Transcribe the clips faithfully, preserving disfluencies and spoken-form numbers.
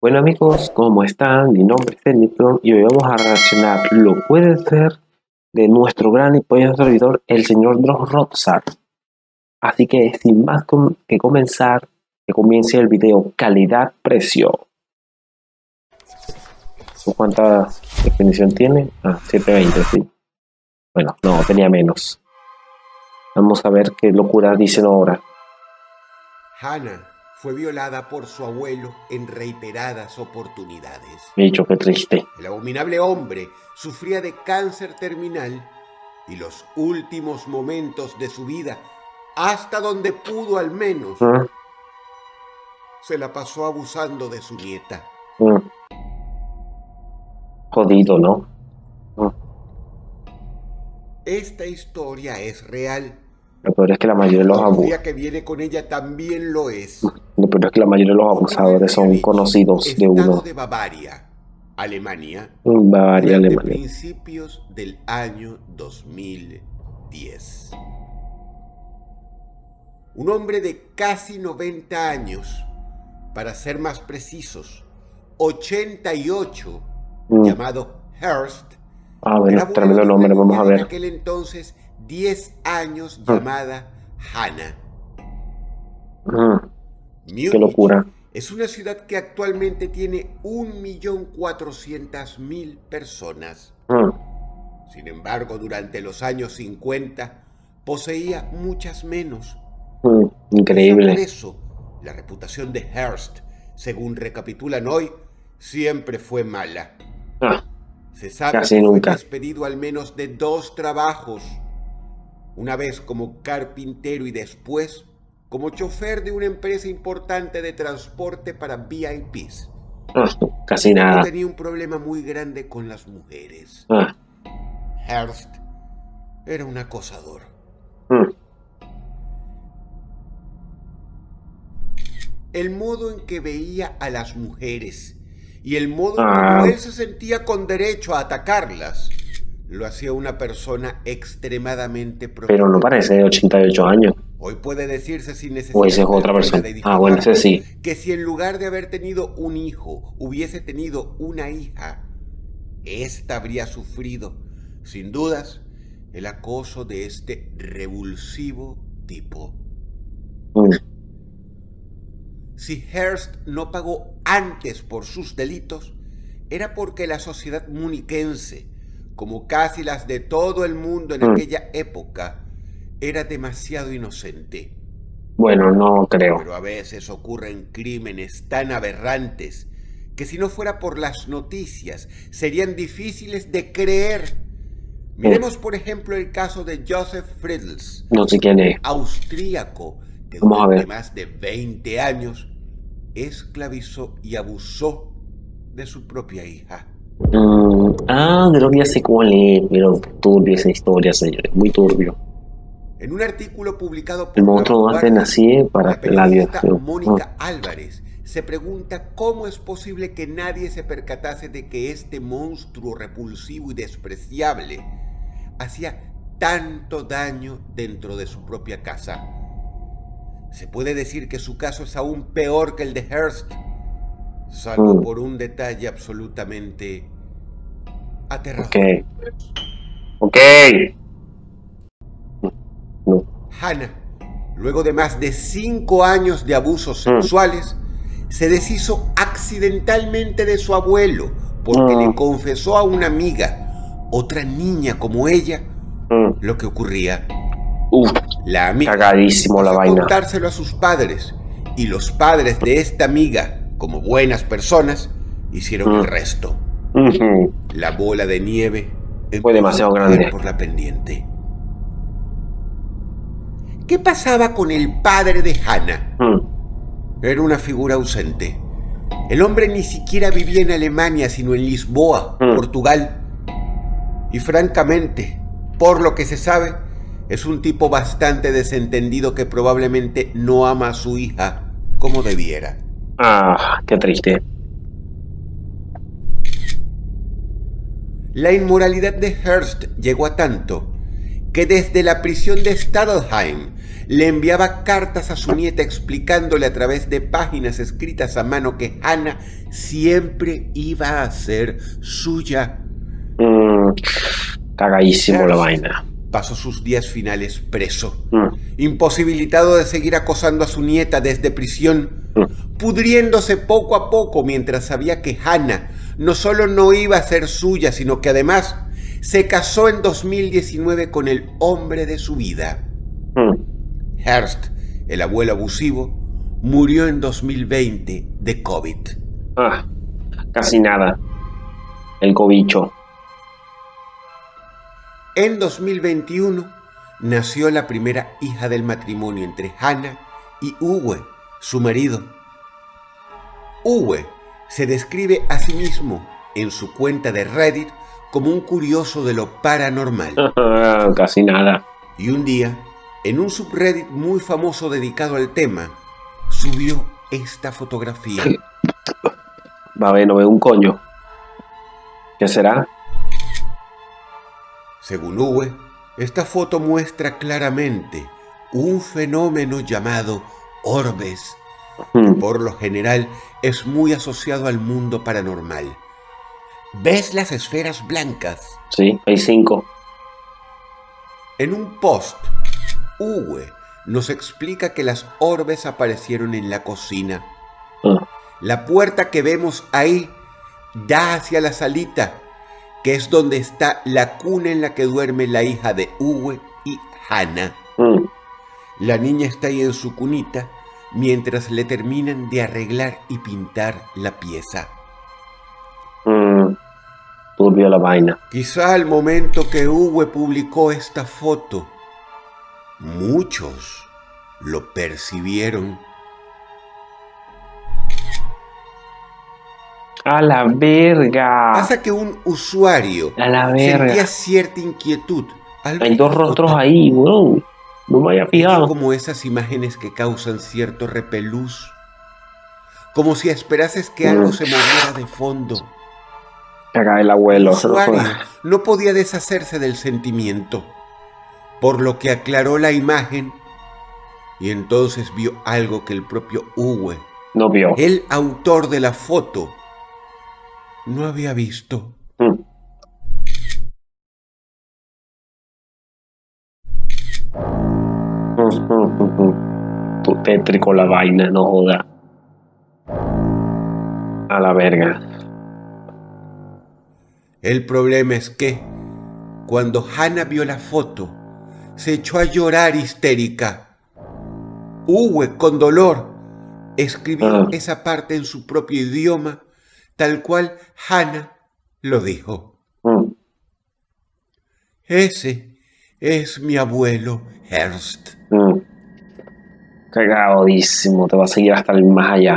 Bueno amigos, ¿cómo están? Mi nombre es Elitron y hoy vamos a reaccionar lo puede ser de nuestro gran y poderoso servidor, el señor Drop-Rockstar. Así que sin más com que comenzar, que comience el video calidad-precio. ¿Cuánta definición tiene? Ah, setecientos veinte, sí. Bueno, no, tenía menos. Vamos a ver qué locuras dicen ahora. Hannah fue violada por su abuelo en reiteradas oportunidades. Dicho, qué triste. El abominable hombre sufría de cáncer terminal y los últimos momentos de su vida, hasta donde pudo al menos, ¿Mm? se la pasó abusando de su nieta. ¿Mm? Jodido, ¿no? ¿Mm? Esta historia es real. Lo peor es que la mayoría de los abusadores que viene con ella también lo es. Lo peor es que la mayoría de los abusadores son conocidos de uno. de Bavaria, Alemania. Bavaria, durante Alemania. Principios del año dos mil diez. Un hombre de casi noventa años, para ser más precisos, ochenta y ocho, Mm. llamado Hearst. Ah, bueno, tremendo nombre, vamos a ver. En aquel entonces, diez años, Mm. llamada Hannah. Mm. Múnich Qué locura. es una ciudad que actualmente tiene un millón cuatrocientas mil personas. Mm. Sin embargo, durante los años cincuenta poseía muchas menos. Mm. Increíble. Por eso, la reputación de Hearst, según recapitulan hoy, siempre fue mala. Ah, Se sabe casi que nunca. fue despedido al menos de dos trabajos. Una vez como carpintero y después como chofer de una empresa importante de transporte para V I Ps. Ah, casi nada. Tenía un problema muy grande con las mujeres. Ah. Hearst era un acosador. Mm. El modo en que veía a las mujeres y el modo Ah. en que él se sentía con derecho a atacarlas lo hacía una persona extremadamente Pero no parece de ochenta y ocho años. Hoy puede decirse sin necesidad O ese es otra de persona. de Ah, bueno, ese sí. que si en lugar de haber tenido un hijo hubiese tenido una hija, ésta habría sufrido, sin dudas, el acoso de este revulsivo tipo. Mm. Si Hearst no pagó antes por sus delitos, era porque la sociedad muniquense, como casi las de todo el mundo en Mm. aquella época, era demasiado inocente. Bueno, no creo. Pero a veces ocurren crímenes tan aberrantes que si no fuera por las noticias serían difíciles de creer. Miremos por ejemplo el caso de Joseph Friedls, No sé quién es. austríaco, que Vamos a durante ver. más de veinte años esclavizó y abusó de su propia hija. Mm. Ah, creo que ya sé cuál es, pero turbio esa historia, señores. Muy turbio. En un artículo publicado por El monstruo no hace nací para la la periodista violación. Mónica Álvarez se pregunta cómo es posible que nadie se percatase de que este monstruo repulsivo y despreciable hacía tanto daño dentro de su propia casa. Se puede decir que su caso es aún peor que el de Hearst, salvo Mm. por un detalle absolutamente aterrador. Ok. Ok. No. Hannah, luego de más de cinco años de abusos Mm. sexuales, se deshizo accidentalmente de su abuelo porque Mm. le confesó a una amiga, otra niña como ella, Mm. lo que ocurría. Uf, La amiga cagadísimo la pasó a vaina. contárselo a sus padres y los padres de esta amiga, como buenas personas, hicieron Mm. el resto. Ujú. La bola de nieve Fue demasiado empezó a caer grande. por la pendiente. ¿Qué pasaba con el padre de Hannah? Mm. Era una figura ausente. El hombre ni siquiera vivía en Alemania, sino en Lisboa, Mm. Portugal. Y francamente, por lo que se sabe, es un tipo bastante desentendido que probablemente no ama a su hija como debiera. Ah, qué triste. La inmoralidad de Hearst llegó a tanto que desde la prisión de Stadelheim le enviaba cartas a su nieta explicándole a través de páginas escritas a mano que Hannah siempre iba a ser suya. Mm, cagadísimo Hearst la vaina. pasó sus días finales preso, Mm, imposibilitado de seguir acosando a su nieta desde prisión, mm. pudriéndose poco a poco mientras sabía que Hannah no solo no iba a ser suya, sino que además se casó en dos mil diecinueve con el hombre de su vida. Mm. Hearst, el abuelo abusivo, murió en dos mil veinte de COVID. Ah, casi nada. El cobicho. En dos mil veintiuno nació la primera hija del matrimonio entre Hannah y Uwe, su marido. Uwe se describe a sí mismo en su cuenta de Reddit como un curioso de lo paranormal. Casi nada. Y un día, en un subreddit muy famoso dedicado al tema, subió esta fotografía. Va a ver, no veo un coño. ¿Qué será? Según Uwe, esta foto muestra claramente un fenómeno llamado orbes, que Mm. por lo general es muy asociado al mundo paranormal. ¿Ves las esferas blancas? Sí, hay cinco. En un post, Uwe nos explica que las orbes aparecieron en la cocina. Ah. La puerta que vemos ahí da hacia la salita, que es donde está la cuna en la que duerme la hija de Uwe y Hannah. Mm. La niña está ahí en su cunita mientras le terminan de arreglar y pintar la pieza. Mm. Turbio la vaina. Quizá al momento que Uwe publicó esta foto, muchos lo percibieron. A la verga. Pasa que un usuario A la verga. sentía cierta inquietud al ver Hay dos la rostros foto. ahí, weón. No me había Es fijado. como esas imágenes que causan cierto repelús, como si esperases que algo Mm. se moviera de fondo. Acá el El abuelo. usuario no podía deshacerse del sentimiento, por lo que aclaró la imagen y entonces vio algo que el propio Uwe, No vio. el autor de la foto, no había visto. Mm. Mm, mm, mm, mm. Tu tétrico la vaina, no joda. A la verga. El problema es que, cuando Hannah vio la foto, se echó a llorar histérica. Uwe, con dolor, escribió Ah. esa parte en su propio idioma, tal cual Hannah lo dijo. Mm. Ese es mi abuelo Hearst. Mm. Cagadísimo. Te va a seguir hasta el más allá.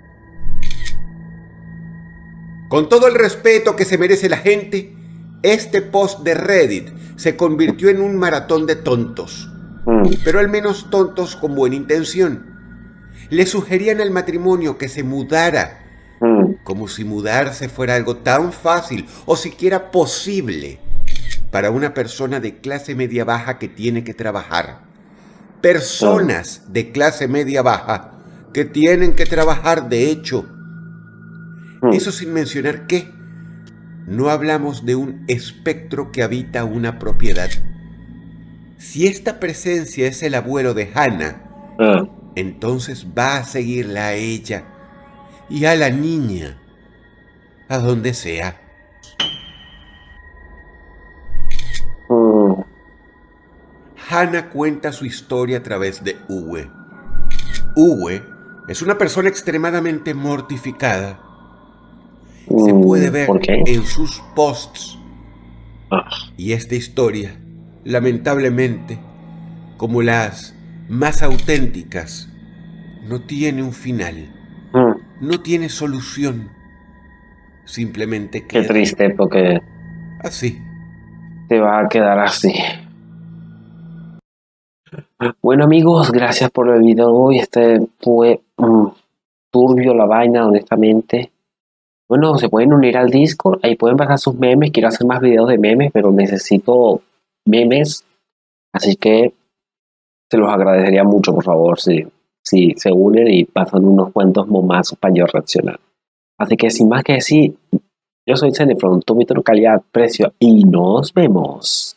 Con todo el respeto que se merece la gente, este post de Reddit se convirtió en un maratón de tontos, Mm. pero al menos tontos con buena intención. Le sugerían al matrimonio que se mudara, Mm. como si mudarse fuera algo tan fácil o siquiera posible para una persona de clase media baja que tiene que trabajar. Personas de clase media baja que tienen que trabajar, de hecho. Mm. Eso sin mencionar que no hablamos de un espectro que habita una propiedad. Si esta presencia es el abuelo de Hannah, Ah. entonces va a seguirla a ella y a la niña, a donde sea. Mm. Hannah cuenta su historia a través de Uwe. Uwe es una persona extremadamente mortificada. Se Mm. puede ver ¿Por qué? en sus posts. Ah. Y esta historia, lamentablemente, como las más auténticas, no tiene un final, Mm. no tiene solución. Simplemente Qué queda triste, porque así. te va a quedar así. Bueno, amigos, gracias por el video de hoy. Este fue mm, turbio la vaina, honestamente. Bueno, se pueden unir al Discord, ahí pueden pasar sus memes. Quiero hacer más videos de memes, pero necesito memes. Así que Se los agradecería mucho, por favor, si, si se unen y pasan unos cuantos momazos para yo reaccionar. Así que sin más que decir, yo soy Zenefron, tu calidad, precio y nos vemos.